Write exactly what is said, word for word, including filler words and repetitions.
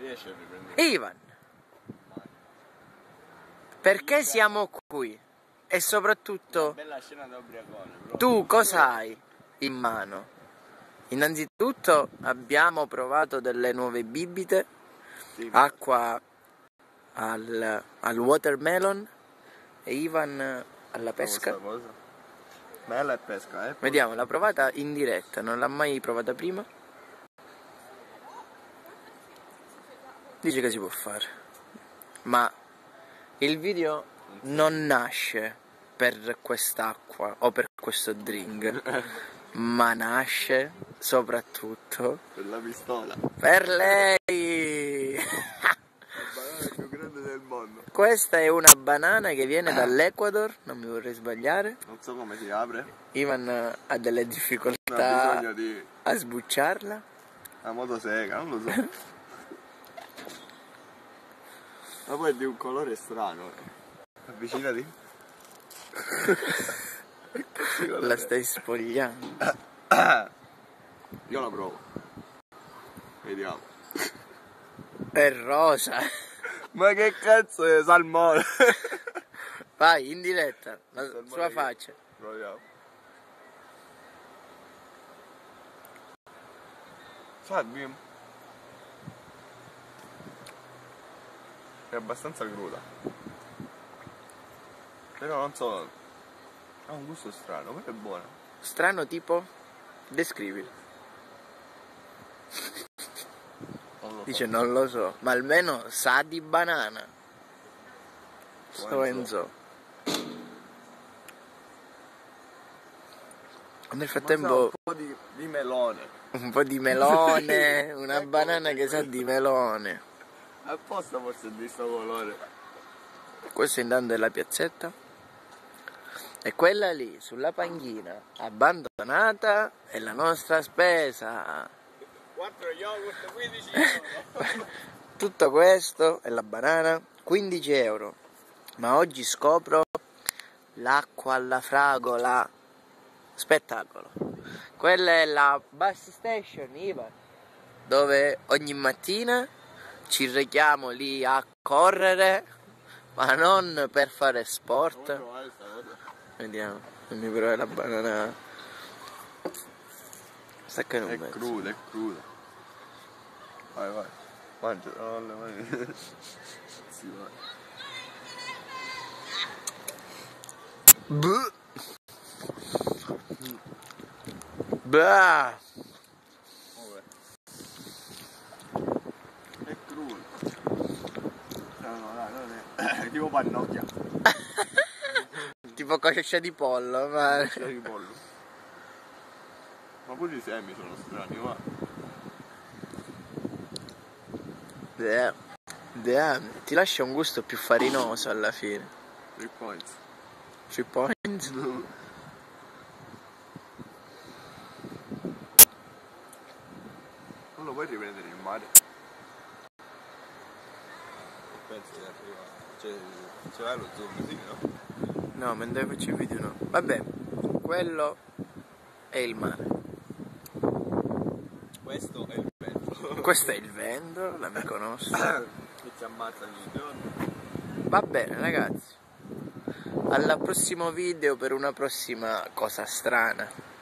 riesci a riprendere? Ivan, perché siamo qui? E soprattutto, bella scena da ubriacone, tu cosa hai in mano? Innanzitutto abbiamo provato delle nuove bibite, sì, acqua al, al watermelon e Ivan alla pesca. Cosa? Bella e pesca, eh? Vediamo, l'ha provata in diretta, non l'ha mai provata prima. Dice che si può fare, ma il video non nasce per quest'acqua o per questo drink, ma nasce soprattutto Per la pistola. per lei. La banana più grande del mondo. Questa è una banana che viene dall'Ecuador, non mi vorrei sbagliare. Non so come si apre. Ivan ha delle Ha difficoltà bisogno di a sbucciarla. una motosega, non lo so. Ma poi è di un colore strano. Avvicinati. La stai spogliando. Io la provo. Vediamo. È rosa. Ma che cazzo è salmone? Vai, in diretta, la Salmone sua che- faccia. Proviamo. Fabio. È abbastanza cruda. Però non so. Ha un gusto strano, però è buona. Strano tipo? Descrivi. Non lo Dice non lo so, ma almeno sa di banana. So and so. Nel frattempo un po' di, di melone. un po' di melone, una banana che sa di melone. Apposta forse di sto colore. Questa intanto è la piazzetta. E quella lì, sulla panchina, abbandonata, è la nostra spesa. quattro yogurt, quindici euro. Tutto questo è la banana, quindici euro. Ma oggi scopro l'acqua alla fragola. Spettacolo. Quella è la bus station, Ivan, dove ogni mattina ci rechiamo lì a correre, ma non per fare sport. Vediamo, fammi provare la banana. Stacca in un È mezzo. cruda, è cruda. Vai, vai. Mangia, non le mani. Sì, vai. Buh. Bah. Vabbè. È cruda. No, no, dai, non è. È tipo pannocchia. Tipo coscia di pollo, ma... C'è di pollo. Ma pure i semi sono strani, va. Damn. Damn. Ti lascia un gusto più farinoso alla fine. Three points. Three points. Non lo puoi riprendere in mare? Penso che arriva. Cioè, ce l'hai lo zoom, sì, no? No, mentre faccio il video no. Vabbè, quello è il mare. Questo è il vento. Questo è il vento, l'amico nostro. Che ci ammazza ogni giorno. Va bene ragazzi. Al prossimo video per una prossima cosa strana.